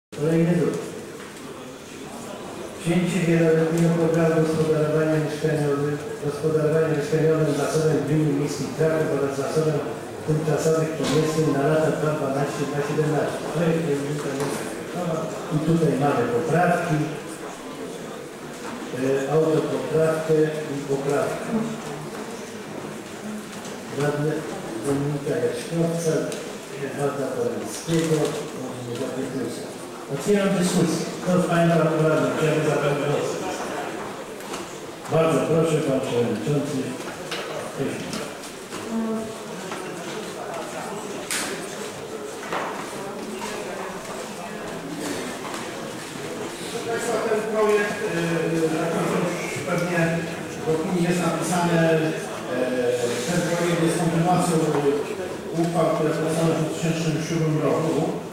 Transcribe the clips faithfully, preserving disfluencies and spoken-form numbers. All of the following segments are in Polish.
Kolejny druk. Przyjęcie wieloletniego programu gospodarowania mieszkaniowym, gospodarowania mieszkaniowym zasobem gminy miejskich Kraków oraz zasobem tymczasowych pomieszczeń na lata dwa tysiące dwanaście do dwa tysiące siedemnaście. Projekt i tutaj mamy poprawki, e, autopoprawkę i poprawkę. Radny Dominika Jaśkowca, Edwarda Poleńskiego, możemy zapytać. Otwieram dyskusję. Kto z Państwa radnych chciałby zabrać głos? Bardzo proszę, Pan Przewodniczący. Proszę Państwa, ten projekt, jak już pewnie w opinii jest napisane, ten projekt jest kontynuacją uchwał, które powstały w dwa tysiące siódmym roku.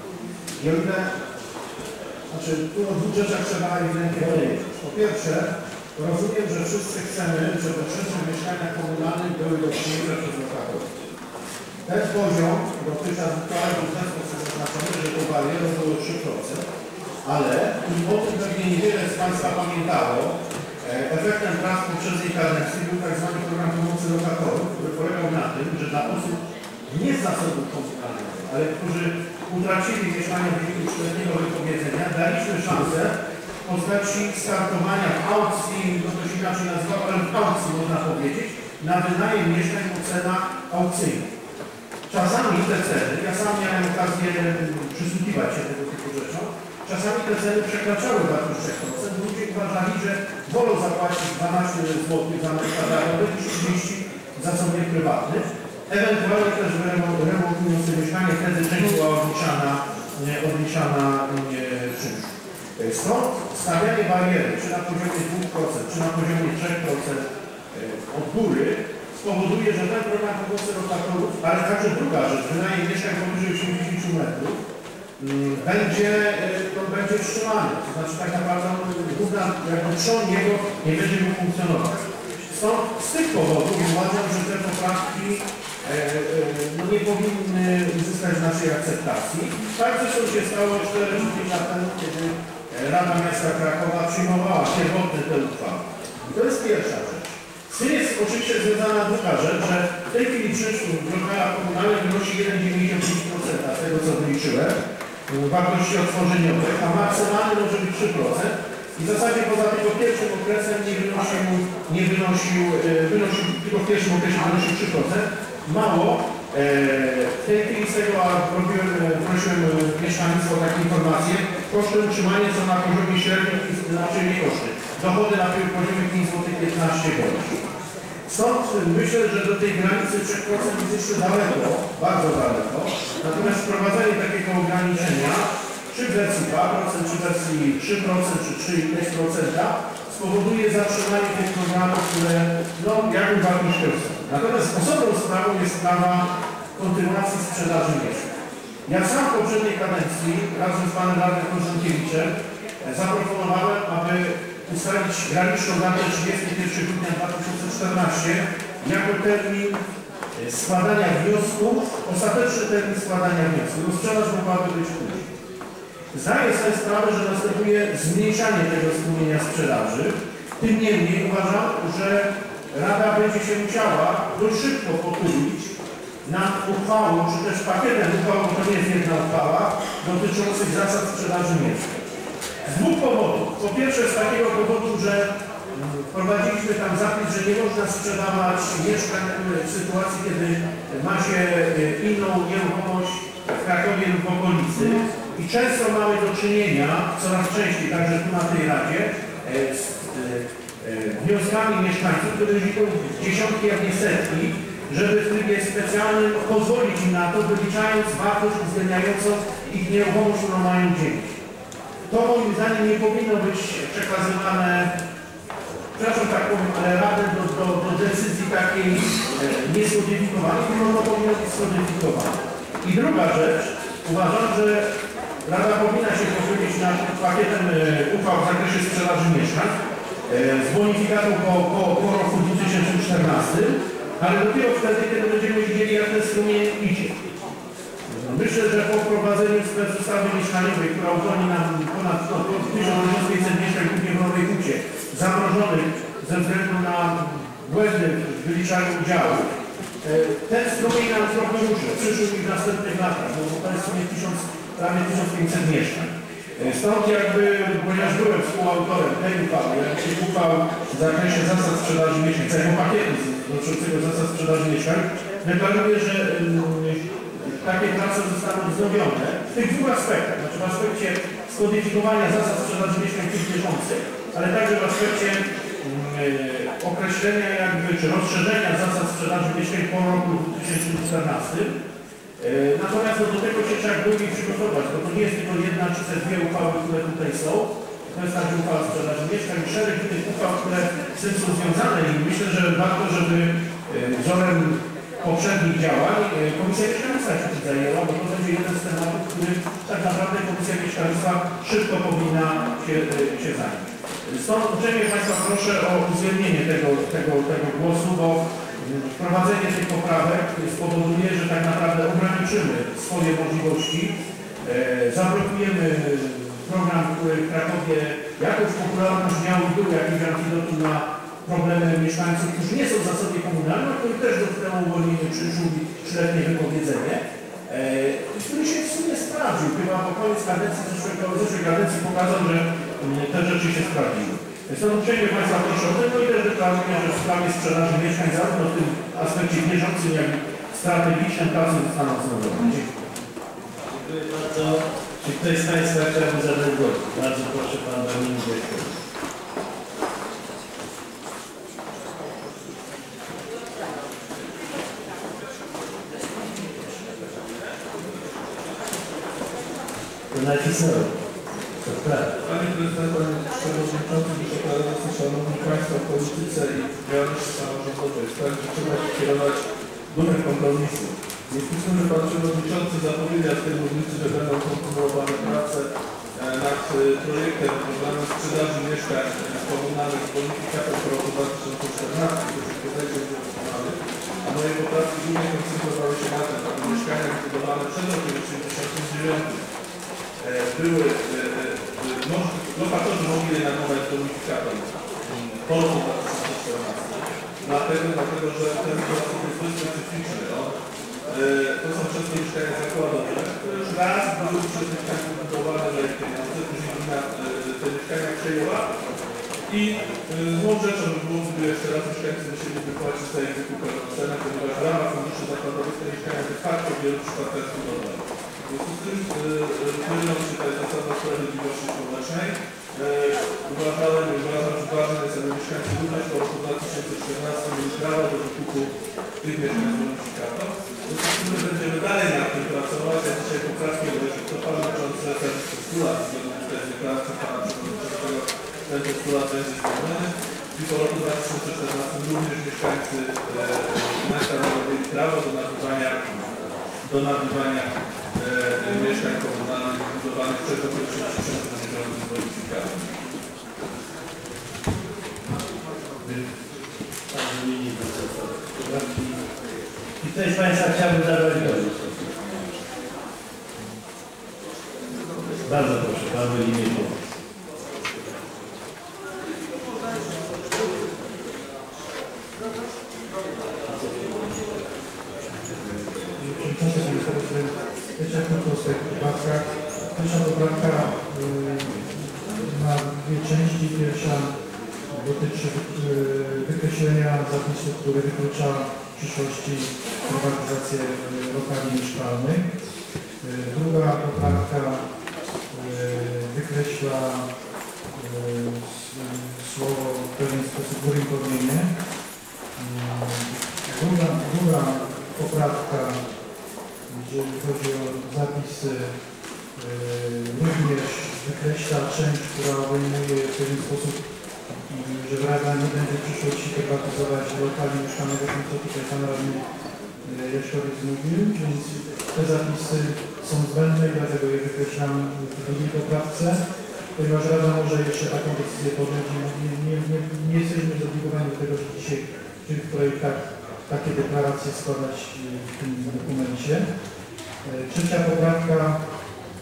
I o ile, znaczy tu o dwóch rzeczach trzeba ewidentnie powiedzieć. Po pierwsze, rozumiem, że wszyscy chcemy, żeby czynsze mieszkania komunalne były dotknięte przez lokatorów. Ten poziom dotychczas uchwałek w ten sposób zaznaczony, że to bariera było trzy procent, ale i o tym pewnie niewiele z Państwa pamiętało, efektem prac poprzedniej kadencji był tak zwany program pomocy lokatorów, który polegał na tym, że dla osób nie z zasobów komunalnych, ale którzy utracili mieszkania w wyniku czteroletniego wypowiedzenia, daliśmy szansę w postaci startowania w aukcji, to ktoś inaczej nazywał, ale w aukcji można powiedzieć, na wynajem mieszkań po cenach aukcyjnych. Czasami te ceny, ja sam miałem okazję przysłuchiwać się tego typu rzeczom, czasami te ceny przekraczały dwa do trzech procent. Ludzie uważali, że wolą zapłacić dwanaście złotych za metr kwadratowy niż trzydzieści za zasobie prywatnych. Ewentualnie też remontując mieszkanie, wtedy część była odliczana, odliczana czynszu. Stąd stawianie bariery, czy na poziomie dwóch procent, czy na poziomie trzech procent od góry, spowoduje, że ten program pomocy lokatorów, ale także druga rzecz, wynajem mieszkań powyżej osiemdziesięciu metrów, będzie, to będzie wstrzymany. To znaczy tak naprawdę główna jakby trzon niego nie będzie mógł funkcjonować. Stąd z tych powodów uważam, że te poprawki e, e, no nie powinny uzyskać naszej akceptacji. Tak zresztą się stało cztery lata temu, kiedy Rada Miasta Krakowa przyjmowała pierwotne te uchwały. I to jest pierwsza rzecz. Z tym jest oczywiście związana druga rzecz, że w tej chwili czynsz w lokalach komunalnych wynosi jeden przecinek dziewięćdziesiąt pięć procent z tego, co wyliczyłem, wartości odtworzeniowych, a maksymalny może być trzy procent. I w zasadzie poza tylko pierwszym okresem nie wynosił, nie wynosił, wynosił tylko w pierwszym okresie wynosił trzy procent. Mało. W tej chwili z tego robiłem, prosiłem mieszkaństwo o takie informacje. Koszty utrzymania są na poziomie średnim, znaczy nie koszty. Dochody na poziomie pięć złotych piętnaście groszy. Stąd myślę, że do tej granicy trzy procent jest jeszcze daleko, bardzo daleko. Natomiast wprowadzenie takiego ograniczenia, czy w wersji dwa procent, czy w wersji trzy procent, czy trzy i pięć procent spowoduje zatrzymanie tych programów, które no, jakby wartością są. Natomiast osobną sprawą jest sprawa kontynuacji sprzedaży mieszkań. Ja sam w poprzedniej kadencji razem z panem radnym Konstankiewiczem zaproponowałem, aby ustalić graniczną datę trzydziestego pierwszego grudnia dwa tysiące czternastego jako termin składania wniosków, ostateczny termin składania wniosków. Sprzedaż mogłaby być później. Zdaję sobie sprawę, że następuje zmniejszanie tego strumienia sprzedaży. Tym niemniej uważam, że Rada będzie się musiała dość szybko pochylić nad uchwałą, czy też pakietem uchwał, bo to nie jest jedna uchwała, dotyczących zasad sprzedaży mieszkań. Z dwóch powodów. Po pierwsze z takiego powodu, że wprowadziliśmy tam zapis, że nie można sprzedawać mieszkań w sytuacji, kiedy ma się inną nieruchomość w Krakowie lub w okolicy. I często mamy do czynienia, coraz częściej, także tu na tej Radzie, z wnioskami mieszkańców, które liczą dziesiątki, jak nie setki, żeby w trybie specjalnym pozwolić im na to, wyliczając wartość uwzględniającą ich nieruchomość, którą mają dzielić. To moim zdaniem nie powinno być przekazywane, przepraszam tak powiem, ale radem do, do, do decyzji takiej e, nieskodyfikowanej, tylko ono powinno być skodyfikowane. I druga rzecz, uważam, że Rada powinna się pochylić nad pakietem e, uchwał w zakresie sprzedaży mieszkań e, z bonifikatą po, po, po roku dwa tysiące czternastym, ale dopiero wtedy, kiedy będziemy wiedzieli, jak ten strumień idzie. Myślę, że po wprowadzeniu specustawy mieszkaniowej, która uwolni nam ze względu na błędy w wyliczaniu udziału. Ten strumień nam trochę ruszy w przyszłych i w następnych latach, bo to jest sobie prawie tysiąc pięćset mieszkań. Stąd jakby, ponieważ byłem współautorem tej uchwały, jak się uchwał w zakresie zasad sprzedaży mieszkań, całego pakietu dotyczącego zasad sprzedaży mieszkań, deklaruję, że takie prace zostaną wznowione w tych dwóch aspektach, znaczy w aspekcie skodyfikowania zasad sprzedaży mieszkań tych bieżących, ale także w aspekcie yy, określenia jakby, czy rozszerzenia zasad sprzedaży mieszkań po roku dwa tysiące czternastym. Yy, natomiast no, do tego się trzeba głębiej przygotować, bo to nie jest tylko jedna czy te dwie uchwały, które tutaj są. To jest także uchwała sprzedaży mieszkań i szereg tych uchwał, które z tym są związane i myślę, że warto, żeby yy, wzorem poprzednich działań Komisja Mieszkalnictwa się tym zajęła, bo to będzie jeden z tematów, który tak naprawdę Komisja Mieszkalnictwa szybko powinna się, się zająć. Stąd uprzejmie Państwa proszę o uwzględnienie tego, tego, tego głosu, bo wprowadzenie tych poprawek spowoduje, że tak naprawdę ograniczymy swoje możliwości, e, zablokujemy program, który w Krakowie jakąś popularność miał i był jakiś antidotum na problemy mieszkańców, którzy nie są w zasobie komunalnym, a których też dotknęło uwolnienie czynszu i trzyletnie wypowiedzenie, i który się w sumie sprawdził. Chyba po koniec kadencji, zeszłej, zeszłej kadencji pokazał, że te rzeczy się sprawdziły. Stąd uprzejmie Państwa proszę o tego i też deklaruję, że w sprawie sprzedaży mieszkań zarówno w tym aspekcie bieżącym, jak i strategicznym pracy zostaną wznowione. Dziękuję bardzo. Czy ktoś z Państwa chciałby zabrać głos? Bardzo proszę Pan Dominik Wieczko. Nacisnąłem. Panie Prezydent, Panie Przewodniczący, Wysoka Rado, Szanowni Państwo, w polityce i w działalności samorządowej jest tak, że trzeba się kierować duchem kompromisu. Jeśli że Pan Przewodniczący zapowiedział z tej mównicy, że będą kontynuowane prace nad projektem programu sprzedaży mieszkań komunalnych z bonifikatą w roku dwa tysiące czternastym, który się podejdzie do wykonany, a moje poprawki głównie koncentrowały się na tym, aby mieszkania wybudowane przed rokiem tysiąc dziewięćset osiemdziesiątym były, no, lokatorzy mogli je najmować z bonifikatą po roku dwa tysiące czternastym. Dlatego, dlatego, że ten sposób jest dość specyficzny. No. To są wszystkie mieszkania zakładowe, które już raz były przez mieszkańców wybudowane za ich pieniądze, później gmina te mieszkania przejęła i złą rzeczą by było, gdyby jeszcze raz mieszkańcy musieli wypłacić za ich wykupioną cenę, ponieważ w ramach funduszy zakładowych te mieszkania de facto w wielu przypadkach są dobre. W związku z tym powinno się tutaj zasada sprawiedliwości społecznej. Uważałem i uważam, że ważne jest, aby mieszkańcy również po roku dwa tysiące czternastym mieli prawo do wykupu tych mieszkań z bonifikatą. W związku z tym będziemy dalej nad tym pracować. Ja dzisiaj poprawki, bo jeśli to Pan Przewodniczący ten postulat, zgodnie z tej deklaracją Pana Przewodniczącego, ten postulat będzie spełniony. I po roku dwa tysiące czternastym również mieszkańcy miasta mieli prawo do nabywania do nabywania e, mieszkań komunalnych budowanych przed rokiem tysiąc dziewięćset z bonifikatą. Czy ktoś z Państwa chciałby zabrać głos? Bardzo proszę, Pan Władimir Kowal. Jeszcze krótko o swoich poprawkach. Pierwsza poprawka ma dwie części. Pierwsza dotyczy wykreślenia zapisu, który wyklucza w przyszłości prywatyzację lokali mieszkalnych. Druga poprawka wykreśla słowo w pewien sposób urynkowienie. Druga, druga poprawka, gdzie chodzi o zapisy, yy, również wykreśla część, która obejmuje w pewien sposób, yy, że Rada nie będzie w przyszłości prywatyzować lokali mieszkalnych, o tym co tutaj Pan Radny yy, Jaśkowiec mówił, więc te zapisy są zbędne i dlatego je wykreślam w drugiej poprawce, ponieważ Rada może jeszcze taką decyzję podjąć i nie, nie, nie, nie jesteśmy zobligowani do tego, że dzisiaj w tych projektach takie deklaracje składać w tym dokumencie. Trzecia poprawka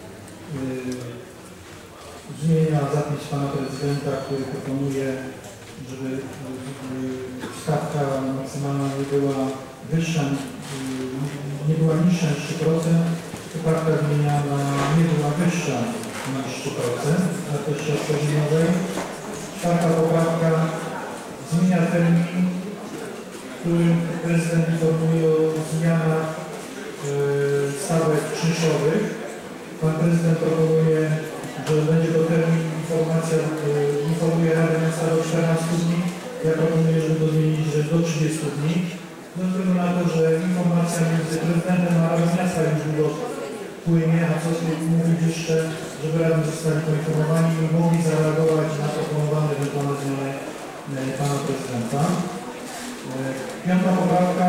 yy, zmienia zapis Pana Prezydenta, który proponuje żeby stawka maksymalna nie była wyższa, nie była niższa niż trzy procent, poprawka zmieniana nie była wyższa niż trzy procent wartości oskarżeniowej. Czwarta poprawka zmienia termin, w którym prezydent informuje o zmianach stawek czynszowych. Pan prezydent proponuje, że będzie to termin informacja, informuje Radę Miasta do czternastu dni. Ja proponuję, żeby to zmienić że do trzydziestu dni. Ze względu na to, że informacja między prezydentem a Radą Miasta już długo płynie, a co mówić jeszcze, żeby radni zostali poinformowani i mogli zareagować na proponowane ewentualne zmiany pana prezydenta. Piąta poprawka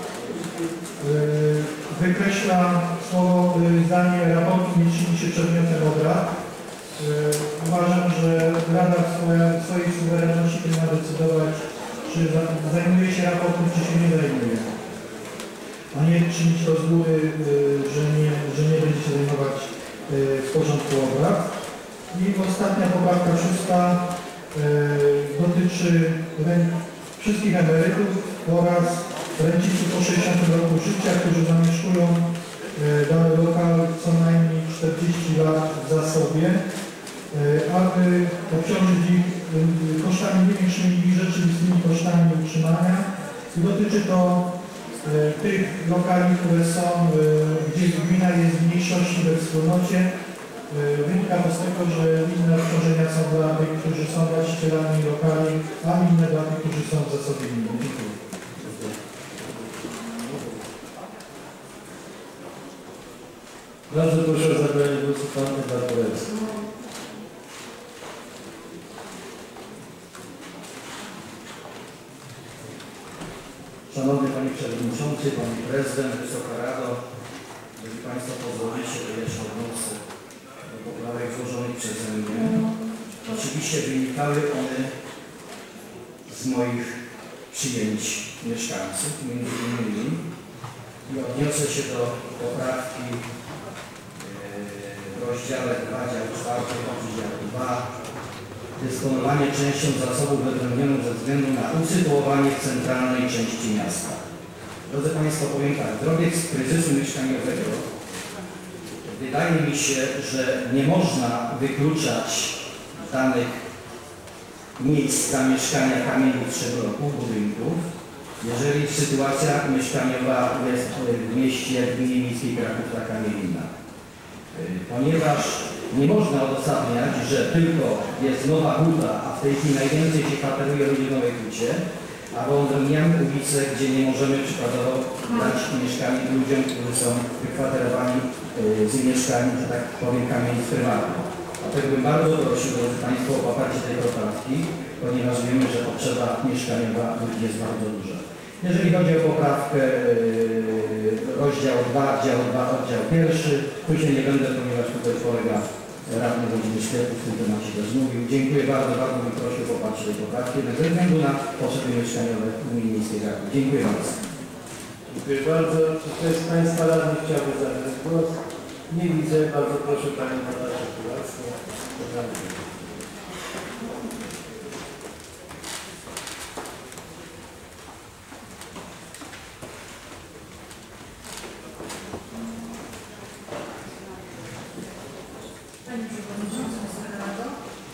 wykreśla słowo zdanie raportu nie czyni się przedmiotem obrad. Uważam, że Rada w swojej suwerenności powinna decydować, czy zajmuje się raportem, czy się nie zajmuje. A nie czynić to z góry, że nie, że nie będzie się zajmować w porządku obrad. I ostatnia poprawka szósta dotyczy wszystkich emerytów oraz rencistów po sześćdziesiątym roku życia, którzy zamieszkują dany lokal co najmniej czterdzieści lat w zasobie, aby obciążyć ich kosztami nie większymi niż rzeczywistymi kosztami utrzymania. I dotyczy to tych lokali, które są, gdzie gmina jest w mniejszości we wspólnocie. Wynika to z tego, że inne obciążenia są dla tych, którzy są właścicielami lokali, a inne dla tych, którzy są w zasobie gminy. Dziękuję. Bardzo proszę o zabranie głosu Pan Edward Borowski. Szanowny Panie Przewodniczący, Pani Prezydent, Wysoka Rado, jeżeli Państwo pozwolicie, to jeszcze odniosę do poprawek złożonych przeze mnie. Oczywiście wynikały one z moich przyjęć mieszkańców, między innymi, i odniosę się do poprawki w rozdziale dwa, dział czwarty, dział dwa, dysponowanie częścią zasobów wyodrębnioną ze względu na usytuowanie w centralnej części miasta. Drodzy Państwo, powiem tak, w drogę z kryzysu mieszkaniowego wydaje mi się, że nie można wykluczać danych miejsc zamieszkania kamienic trzech-bloków, budynków, jeżeli sytuacja mieszkaniowa jest w mieście Gminy Miejskiej Kraków taka, nie inna. Ponieważ nie można uzasadniać, że tylko jest nowa huta, a w tej chwili najwięcej się kwateruje ludzi w Nowej Hucie, a wyodrębniamy ulice, gdzie nie możemy przykładowo dać mieszkań ludziom, którzy są wykwaterowani z mieszkań, że tak powiem, kamienic prywatnych. Dlatego bym bardzo prosił, drodzy Państwo, o poparcie tej poprawki, ponieważ wiemy, że potrzeba mieszkaniowa ludzi jest bardzo duża. Jeżeli chodzi o poprawkę yy, rozdział dwa, dział dwa, oddział pierwszy, tu się nie będę, ponieważ tutaj kolega radny Włodzimierz Świetów w tym temacie też mówił. Dziękuję bardzo, bardzo bym prosił o poparcie tej poprawki ze względu na potrzeby mieszkaniowe w Gminie Miejskiej Kraków. Dziękuję bardzo. Dziękuję bardzo. Czy ktoś z Państwa radnych chciałby zabrać głos? Nie widzę. Bardzo proszę Panią Natalię Kulaską. Panie Przewodniczący, Wysoka Rado.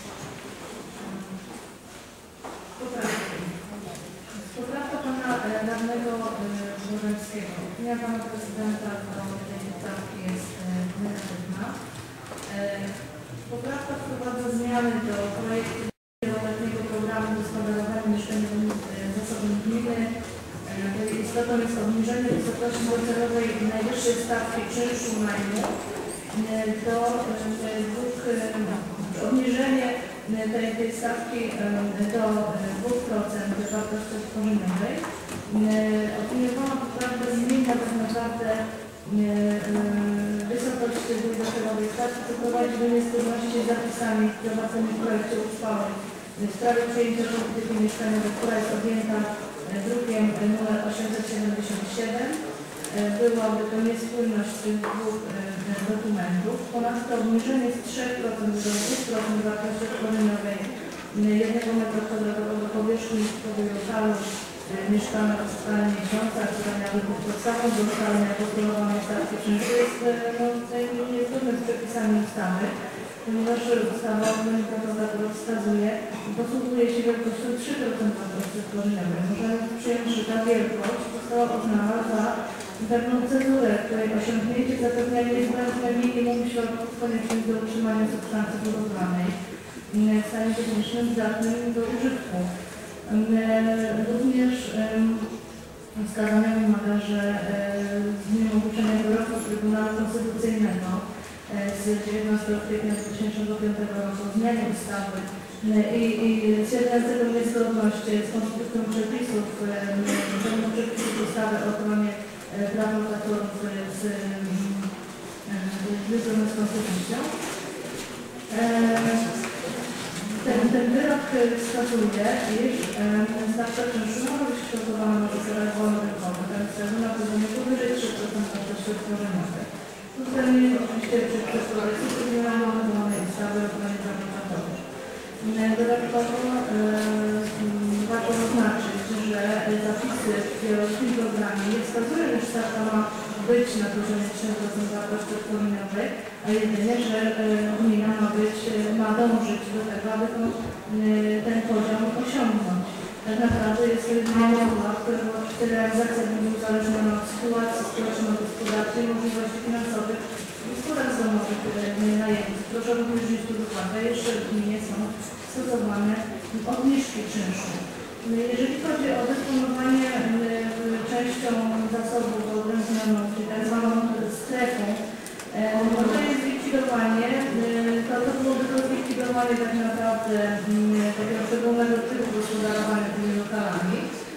Poprawki. Poprawka Pana Radnego Żurewskiego. Opinia Pana Prezydenta do tej poprawki jest negatywna. Poprawka wprowadza zmiany do projektu wieloletniego programu gospodarowania mieszkaniowym zasobem gminy. Istotą jest obniżenie wysokości docelowej najwyższej stawki czynszu najmu do dwóch, obniżenie tej, tej stawki do dwóch procent wartości tworzeniowej. Opiniowana poprawka zmienia tak naprawdę wysokość tej docelowej stawki, co prowadzi do niezgodności z zapisami wprowadzonymi w projekcie uchwały w sprawie przejęcia polityki mieszkaniowej, która jest objęta drukiem nr osiemset siedemdziesiąt siedem. Byłaby to niespójność tych dwóch dokumentów. Ponadto obniżenie z trzech procent do dwóch procent wartości tworzeniowej jednego metra kwadratowego powierzchni lokalu mieszkania w skali miesiąca, która miały być podstawą do ustalenia postulowanej stawki czynszu, jest no, niezgodne z przepisami ustawy, ponieważ ustawa o ochronie praw wskazuje i posługuje się wielkością trzy procent wartości tworzeniowej. Możemy przyjąć, że ta wielkość została uznana za pewną cezurę, której osiągnięcie zapewnia niezbędne minimum środków koniecznych do utrzymania substancji budowlanej w stanie technicznym zdatnym do użytku. Również wskazania wymaga, że z dniem ogłoszenia wyroku Trybunału Konstytucyjnego z dziewiętnastego kwietnia dwa tysiące piątego roku o zmianie ustawy i, i stwierdzającego niezgodność z konstytucją przepisów, przepisów ustawy o ochronie praw lokatorów z, z, z konstytucją. Ten, ten wyrok wskazuje, iż stawka czynszu może być kształtowana na zasadach wolnorynkowych, a więc na poziomie powyżej trzy procent wartości tworzeniowej. Uwzględnienie oczywiście przez projektu zmienianej ustawy o ochronie praw lokatorów. Dodatkowo yy, warto zaznaczyć, że zapisy w wieloletnim programie nie wskazują, że stawka ma być na poziomie trzy procent wartości tworzeniowej, a jedynie, że gmina ma być, ma dążyć do tego, aby to, ten poziom osiągnąć. Tak naprawdę jest to jedynie umowa, którego realizacja będzie uzależniona od sytuacji społeczno-gospodarczej i możliwości finansowych gospodarstw domowych najemców. Proszę również wziąć pod uwagę, jeszcze w gminie są stosowane obniżki czynszu. Jeżeli chodzi o dysponowanie częścią zasobów odrębnioną, czyli tak zwaną strefą, no to jest zlikwidowanie, to, to byłoby to zlikwidowanie tak naprawdę takiego szczególnego typu gospodarowania tymi lokalami.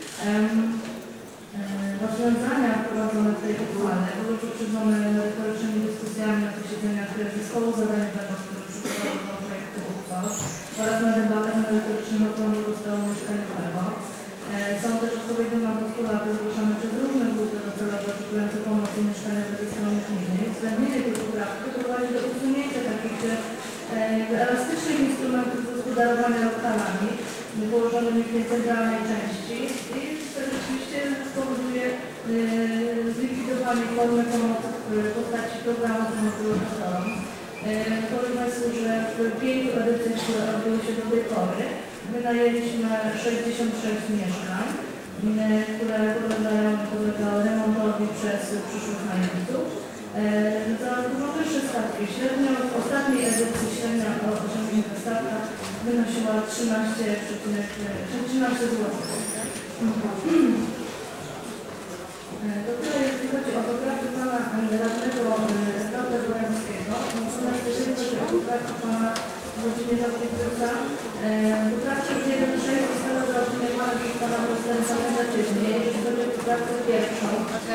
Rozwiązania wprowadzone w tej uchwale były poprzedzone merytorycznymi dyskusjami na posiedzeniach zespołu zadaniowego, który przygotował do projektu uchwał oraz na debatach merytorycznych okrągłego stołu mieszkaniowego. Są też odpowiedzi na postulaty zgłoszone przez różne grupy docelowe oczekujące pomocy mieszkaniowej ze strony gminy. Uwzględnienie tych poprawek prowadzi do usunięcia takich e, elastycznych instrumentów gospodarowania lokalami położonymi w niecentralnej części i to rzeczywiście spowoduje e, zlikwidowanie formy pomocy w postaci programu pomocy lokatorom. Powiem Państwu, że w pięciu edycjach, które odbyły się do tej pory, wynajęliśmy sześćdziesiąt sześć mieszkań, które podlegały remontowi przez przyszłych najemców. Za dużo wyższe stawki. Średnio w ostatniej edycji średnia osiągnięta stawka wynosiła trzynaście złotych. Do tyle, jeśli chodzi o poprawkę pana radnego Stałe Bojańskiego, natomiast jeżeli chodzi o poprawkę pana Włodzimierza Pietrusa, poprawki jeden sześć zostały zaopiniowane przez pana prezydenta negatywnie. Jeśli chodzi o poprawkę pierwszą,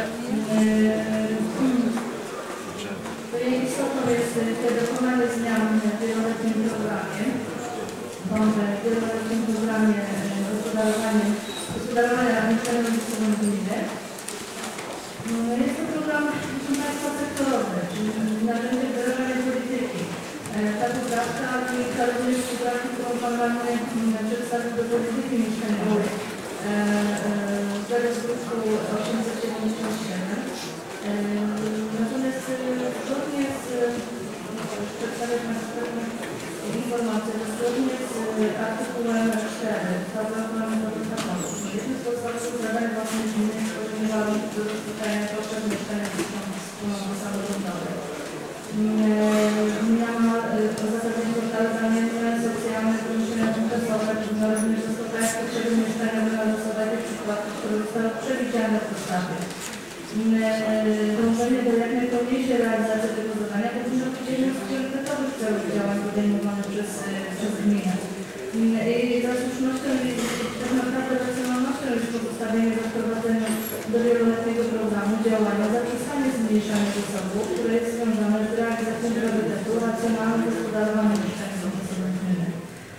to jej istotą jest dokonanie zmian w wieloletnim programie, bądź w wieloletnim programie gospodarowania gospodarowania mieszkaniowym gminy. Jest to program, proszę Państwa, sektorowy, czyli narzędzie wdrażania polityki. Ta poprawka wynika również z poprawki, którą Pan Radny przedstawił do polityki mieszkaniowej. Teraz w druku osiemset siedemdziesiąt siedem. Natomiast zgodnie z przedstawię Państwu pewne informacje, że zgodnie z artykułem cztery ustawy o ochronie praw jednym z podstawowych zadań własnych gminy jest spełnienie warunków do zaspokajania potrzeb mieszkania wspólnoty samorządowej. Miała zapewnić portale zamienne, socjalne, pomieszczenia tymczasowe, które również zaspokajać potrzeby mieszkaniowe na zasadach przykładów, które zostały przewidziane w ustawie. Dążenie do jak najpełniejszej realizacji tego zadania powinno być jednym z priorytetowych celów działań podejmowanych przez, przez gminę. I za słusznością i tak naprawdę racjonalnością jest pozostawienie za wprowadzenia do wieloletniego programu działania zaprzestanie zmniejszania zasobów, które jest związane z realizacją priorytetu racjonalnym gospodarowaniem mieszkaniowym zasobów gminy.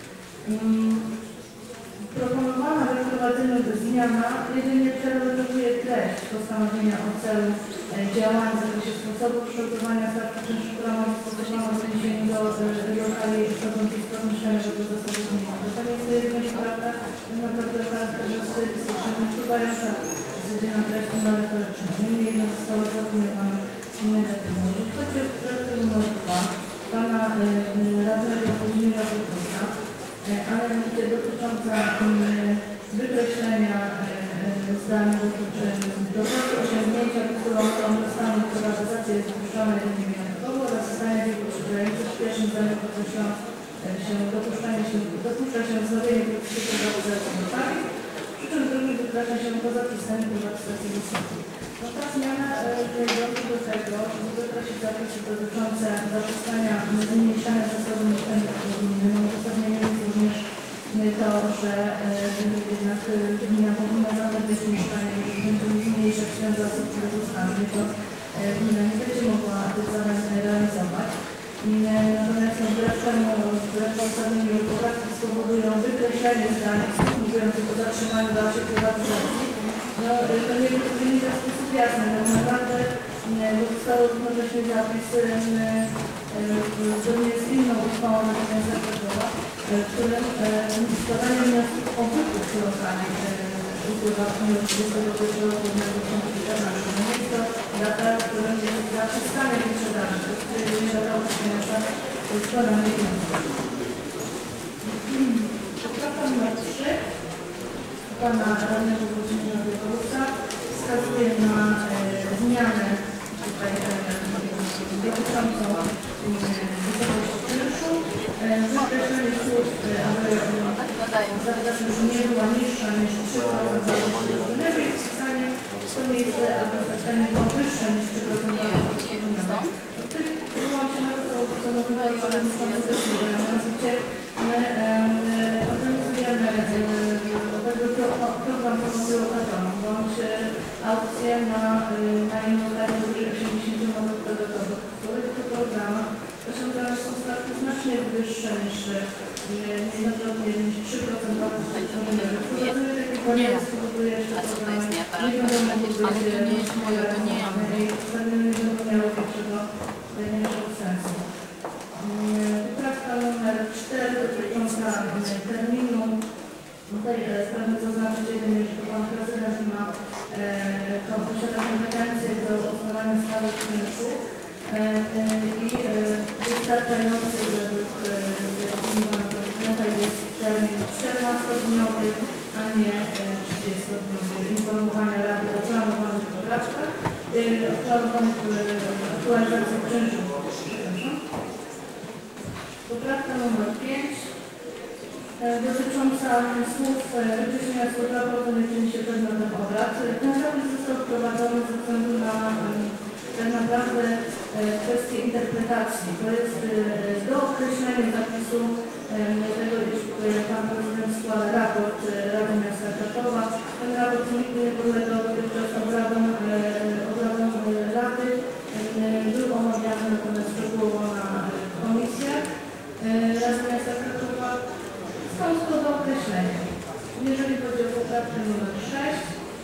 Proponowana we wprowadzeniu zmiana jedynie przereguluje treść postanowienia o celu działań w zakresie sposobu kształtowania stawki czynszu, która ma stosowana w odniesieniu do lokali wchodzących w skład mieszkaniowego zasobu gminy. To jest również poprawka naprawdę charakterze stylistycznym wpływająca na treść merytoryczną. Niemniej jednak zostało zaopiniowane negatywnie. Jeśli chodzi o projekty numer dwa pana radnego Włodzimierza Wójtusa, a mianowicie dotycząca wykreślenia zdania dotyczącego osiągnięcia tytułowego stanu prywatyzacji jest dopuszczana jedynie wyjątkowo oraz zdania wieku przybrających w pierwszym zdaniu podkreśla się dopuszczanie się, dopuszcza się wznowienie procesu prywatyzacji notariusz, przy czym drugi wykracza się poza systemem prywatyzacji wysokiej. No ta zmiana dąży do tego, żeby wykreślić zapisy dotyczące zaprzestania zmniejszania zasobu mieszkania gminy. Uzasadnieniem jest również to, że jednak gmina powinna zapewnić mieszkanie, jeżeli będziemy zmniejszać ten zasób, który zostanie, to gmina nie będzie mogła tych zadań realizować. Natomiast wbrew temu, wbrew uzasadnieniu poprawki spowodują wykreślenie zdań mówiących o zatrzymaniu dalszej prywatyzacji. No, to nie wynika w sposób jasny. Tak naprawdę został jednocześnie zapis zgodnie z inną uchwałą natomiast zakładowa, w którym składanie wniosków o wykup lokali upływa w dniu trzydziestego pierwszego grudnia dwa tysiące czternastego. No jest to data, w którym jest zaprzestanie tej sprzedaży, to jest nie data otrzymania składania wniosków. Poprawka numer trzy pana radnego Włodzimierza Wójtusa wskazuje na e, zmianę tutaj e, dotyczącą wysokości czynszu, e, wykreślenie słów, e, aby zadać już nie była niższa niż trzy procent założenia ogólnego i wpisanie w to miejsce, aby zadanie było wyższe niż trzy procent założenia ogólnego. Wyłam się na to, co mówiła Pana Konstytucji, że mianowicie my organizujemy program pomocy lokatorom, bądź aukcję na najmowego osiemdziesięciu nowych pedagogów, w których to programach osiągane są stawki znacznie wyższe niż niejednokrotnie niż trzy procent wartości. Wprowadzenie takiego bariery spowoduje, że programy nie będą mogły być modelowane i wtedy nie będą miały większego, większego sensu. Poprawka numer cztery dotycząca terminu. Tutaj pragnę zaznaczyć jedynie, że Pan Prezydent ma to posiada kompetencje do ustalania stałych czynszu i wystarczający według opinii Pana Prezydenta jest termin czternastodniowy, a nie trzydziestodniowy informowania Rady o planowanych poprawkach, o planowanych aktualizacjach czynszu. Poprawka numer pięć dotycząca słów wykreślenia słowa potem się przedmiotem obrad. Ten zapis został wprowadzony ze względu na tak naprawdę kwestię interpretacji. To jest dookreślenie zapisu tego, iż Pan Prezydent składa raport Rady Miasta Krakowa. Ten raport nigdy nie podlegał dotychczas obradom, obradom Rady. Był omawiany natomiast szczegółowo na komisjach Rady Miasta Krakowa. Stąd to do określenia. Jeżeli chodzi o poprawkę numer sześć,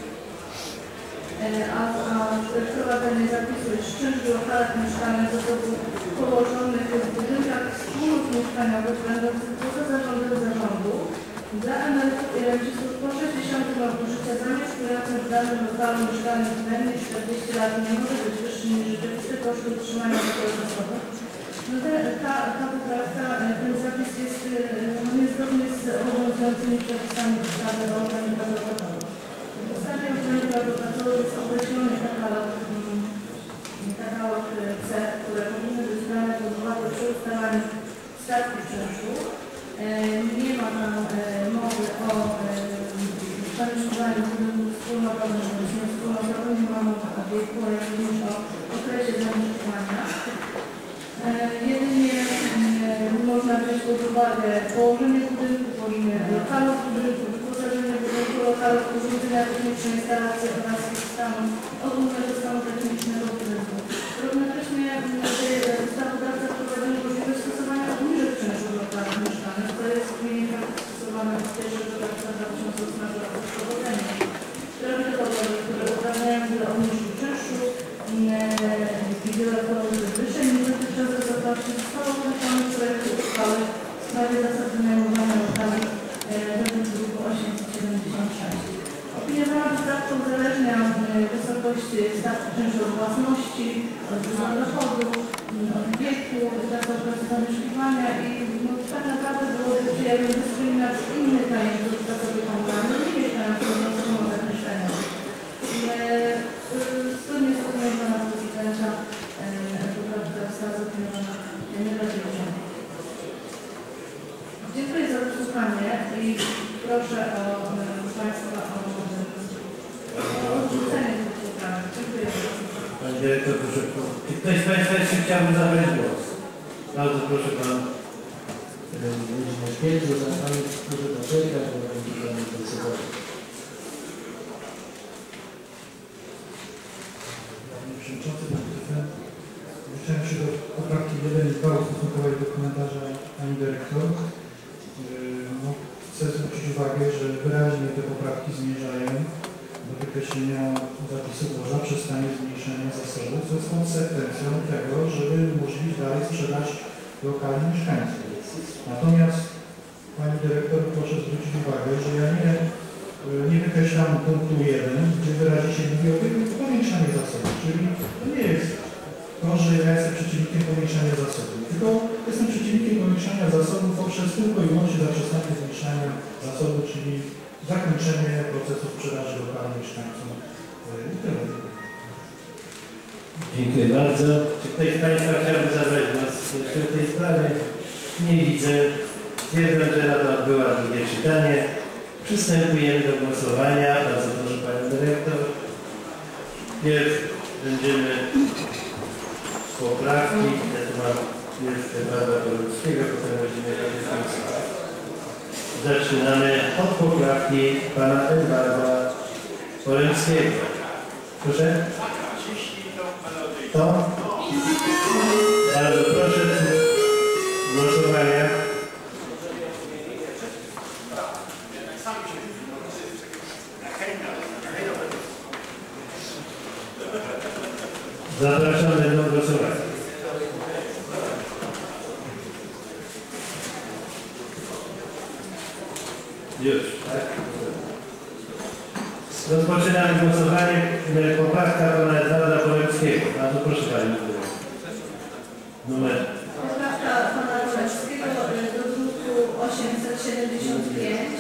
a, a wprowadzenie zapisu, iż czynsz w lokalach mieszkalnych zasobów położonych w budynkach wspólnot mieszkaniowych będących poza zarządem zarządu dla emerytów i rencistów po sześćdziesiątym roku życia zamieszkujących w danym lokalu mieszkalnym najmniej czterdzieści lat nie może być wyższy niż rzeczywisty koszt utrzymania takiego zasobu. No te, ta, ta poprawka, ten zapis jest no, niezgodny z obowiązującymi przepisami ustawy o ochronie praw lokatorów. W ustawie o ochronie praw lokatorów jest określony katalog, katalog cech, które powinny być brane pod uwagę przy ustalaniu stawki czynszu. Nie ma tam mowy o zamieszkowaniu budynku wspólnotowym, bądź niewspólnotowym, nie ma mowy o wieku, jak również o okresie zamieszkowania. Jedynie można wziąć pod uwagę położenie budynku, położenie lokalu budynku, wyposażenie budynku, lokalu, urządzenia techniczne, instalacje oraz stanu ogólnego stanu technicznego budynku. Równocześnie ustawodawca wprowadził możliwość stosowania obniżek czynszu w lokalach mieszkalnych, to jest w gminie stosowane od pierwszego czerwca dwa tysiące osiemnastego roku z powodzeniem. Sprawy dochodowe, które uprawniają do obniżki czynszu i wielokrotnie wyższej niż dotychczas wysokości zostało określone w projekcie uchwały w sprawie zasady najmowania lokali do druku osiemset dyskryminacji innych najemców pracowników komunalnych nie mieszkających w umowach mieszkaniowych. Zgodnie z opinią pana prezydenta poprawka została zaopiniowana negatywnie. Dziękuję za wysłuchanie i proszę o Państwa o odrzucenie tych poprawek. Dziękuję bardzo. Panie dyrektor, proszę. Czy ktoś z Państwa jeszcze chciałby zabrać głos? Bardzo proszę Pan Włodzimierz Pietru, za Pan proszę poczekać, bo będzie Pan decydował. Panie Przewodniczący, Panie Prezydent, chciałem się do poprawki jeden i dwa ustosunkować do komentarza Pani Dyrektor. No, chcę zwrócić uwagę, że wyraźnie te poprawki zmierzają do wykreślenia zapisów o zaprzestaniu zmniejszenia zasobów, co jest konsekwencją tego, żeby umożliwić dalej sprzedaż lokali mieszkańców. Natomiast Pani Dyrektor, proszę zwrócić uwagę, że ja nie, nie wykreślam punktu jeden, gdzie wyraźnie się mówi o powiększaniu zasobów, czyli to nie jest to, że ja jestem przeciwnikiem powiększania zasobów, tylko jestem przeciwnikiem powiększania zasobów poprzez tylko i wyłącznie zaprzestanie zwiększania zasobów, czyli zakończenie procesu sprzedaży lokali mieszkańcom. I tyle. Dziękuję bardzo. Czy ktoś z Państwa chciałby zabrać głos w tej sprawie? Nie widzę. Stwierdzam, że Rada odbyła drugie czytanie. Przystępujemy do głosowania. Bardzo proszę Panią Dyrektor. Pierw będziemy poprawki. Ja tu mam jeszcze Edwarda Polskiego, potem będziemy Radzieckiego. Zaczynamy od poprawki Pana Edwarda Polskiego. Proszę. To? Bardzo proszę głosowania. Zapraszamy do głosowania. Już, tak? Rozpoczynamy głosowanie. Poprawka Pana Edwarda Polskiego. Bardzo proszę Pani. Numer. Poprawka Pana Polskiego do druku osiemset siedemdziesiąt pięć.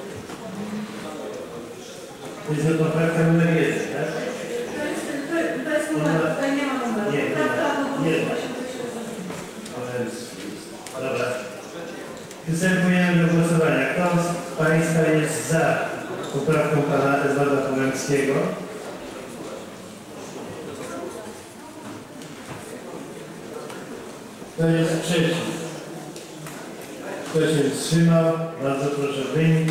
To jest poprawka numer jeden, tak? To jest, to, to jest numer, tutaj nie ma numeru. Nie, Poprawka do druku nie. osiemset siedemdziesiąt pięć. Dobra. Przystępujemy do głosowania. Kto z Państwa jest za poprawką Pana Edwarda Polskiego? Kto jest przeciw? Kto się wstrzymał? Bardzo proszę wynik.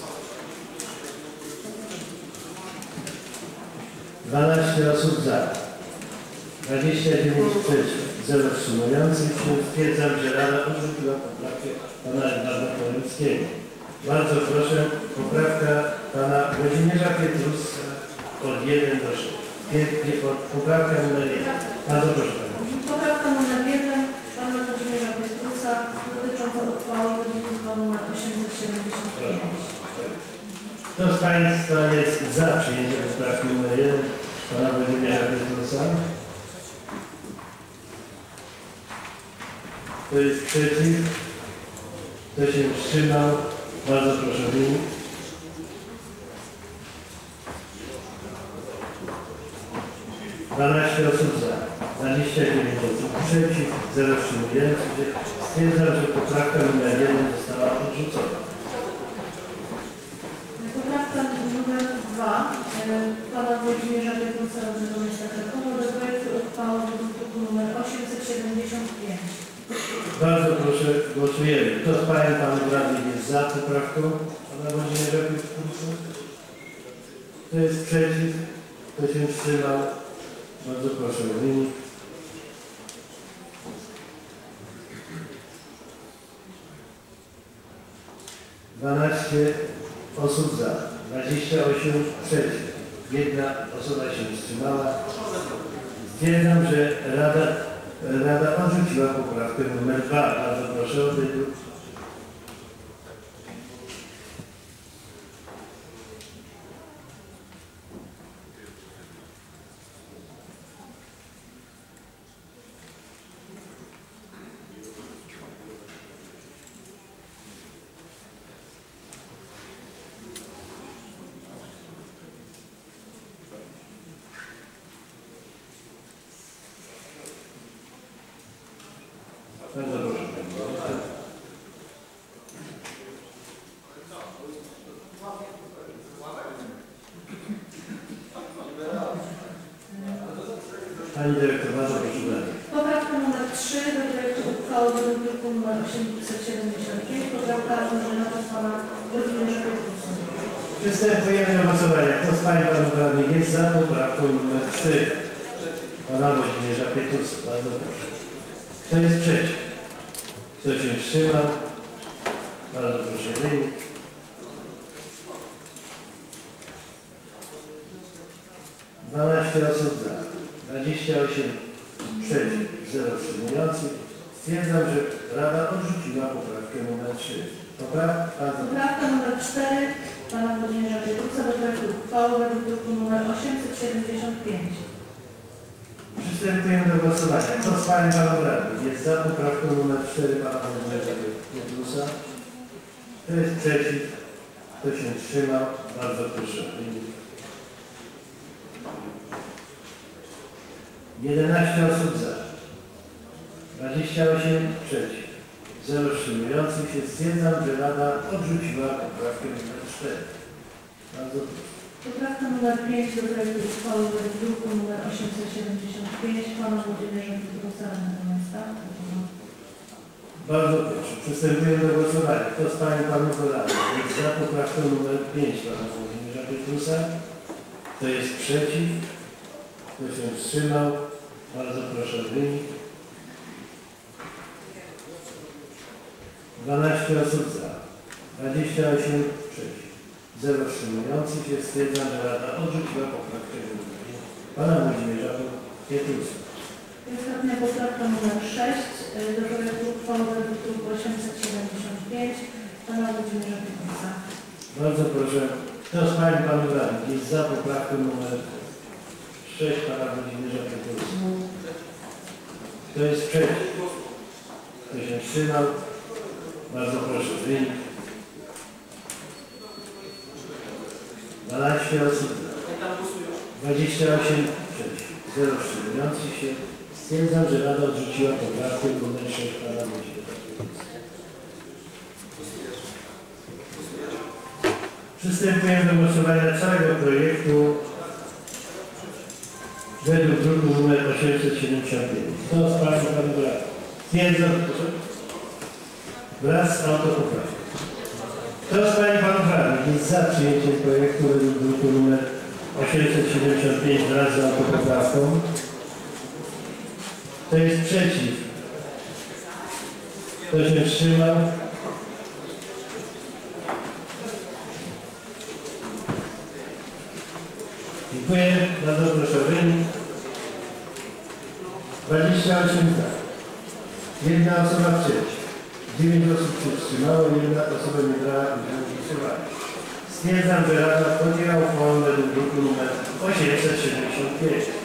dwanaście osób za. dwadzieścia dziewięć przeciw. zero wstrzymujących się. Stwierdzam, że Rada odrzuciła poprawkę Pana Edwarda Polskiego. Bardzo proszę, poprawka Pana Włodzimierza Pietrusa od jeden do sześciu. Poprawka numer jeden. Bardzo proszę Pana. Poprawka numer jeden Pana Włodzimierza Pietrusa dotycząca uchwały województwa numer osiemset siedemdziesiąt pięć. Kto z Państwa jest za przyjęciem poprawki numer jeden Pana Włodzimierza Pietrusa? Kto jest przeciw? Kto się wstrzymał? Bardzo proszę wynik. dwanaście osób za. dwadzieścia dziewięć osób przeciw. zero wstrzymujących się. Stwierdzam, że poprawka numer jeden została odrzucona. Poprawka numer dwa Pana Włodzimierza Pietrusa Radnego Miasta Krakowa do projektu uchwały do druku numer osiemset siedemdziesiąt pięć. Bardzo proszę, głosujemy. Kto z Pań i Panów Radnych jest za poprawką Pana Włodzimierza Pietrusa? Kto jest przeciw? Kto się wstrzymał? Bardzo proszę o wynik. dwanaście osób za, dwadzieścia osiem przeciw. Jedna osoba się wstrzymała. Stwierdzam, że Rada, Rada odrzuciła poprawkę numer dwa. Bardzo proszę o wynik. Pani Dyrektor, bardzo proszę bardzo. Poprawka numer trzy do projektu uchwały według druku nr osiemset siedemdziesiąt pięć. Poprawka złożona przez Pana Włodzimierza Piotrowca. Przystępujemy do głosowania. Kto z Pań i Panów Radnych jest za poprawką numer trzy? Pana Włodzimierza Piotrowca. Bardzo proszę. Kto jest przeciw? Kto się wstrzymał? Bardzo proszę. Wynik. dwanaście osób za, dwadzieścia osiem przeciw, zero wstrzymujących. Stwierdzam, że Rada odrzuciła poprawkę numer trzy. Poprawka, Poprawka numer cztery Pana Włodzimierza Piotrowca do projektu uchwały według druku nr osiemset siedemdziesiąt pięć. przystępujemy do głosowania. Kto z Pań i Panów Radnych jest za poprawką numer cztery Pana Włodzimierza Piotrowca? Kto jest przeciw? Kto się wstrzymał? Bardzo proszę. jedenaście osób za, dwadzieścia osiem przeciw, zero wstrzymujących się. Stwierdzam, że Rada odrzuciła poprawkę numer cztery. Bardzo proszę. Poprawka numer pięć do projektu uchwały według druku nr osiemset siedemdziesiąt pięć Pana Włodzimierza Piotrowca natomiast tak. Bardzo proszę. Przystępujemy do głosowania. Kto z Pań i Panów Radnych jest za poprawką numer pięć Pana Włodzimierza Piotrowca? Kto jest przeciw? Kto się wstrzymał? Bardzo proszę o wynik. dwanaście osób za, dwadzieścia osiem przeciw, zero wstrzymujących się. Stwierdzam, że Rada odrzuciła poprawkę Pana Włodzimierza Piotrowca. I ostatnia poprawka numer sześć do projektu uchwały według druku osiemset siedemdziesiąt pięć Pana Włodzimierza Piotrowca. Bardzo proszę. Kto z Pań i Panów Radnych jest za poprawką numer sześć Pana Włodzimierza Piotrowca? Kto jest przeciw? Kto się wstrzymał? Bardzo proszę. Wynik. dwanaście osób za, dwadzieścia osiem przeciw, zero wstrzymujących się. Stwierdzam, że Rada odrzuciła poprawkę numer sześć Pana Włodzimierza Piotrowca. Przystępujemy do głosowania całego projektu według druku nr osiemset siedemdziesiąt pięć. Kto z Pań i Panów Radnych stwierdza wraz z autopoprawką? Kto z Pań i Panów Radnych jest za przyjęciem projektu według druku nr osiemset siedemdziesiąt pięć wraz z autopoprawką? Kto jest przeciw? Kto się wstrzymał? Dziękuję. Bardzo proszę o wynik. dwadzieścia osiem za. Jedna osoba przeciw. dziewięć osób się wstrzymało, jedna osoba nie brała udziału w głosowaniu. Stwierdzam, że Rada podjęła uchwałę według druku nr osiemset siedemdziesiąt pięć.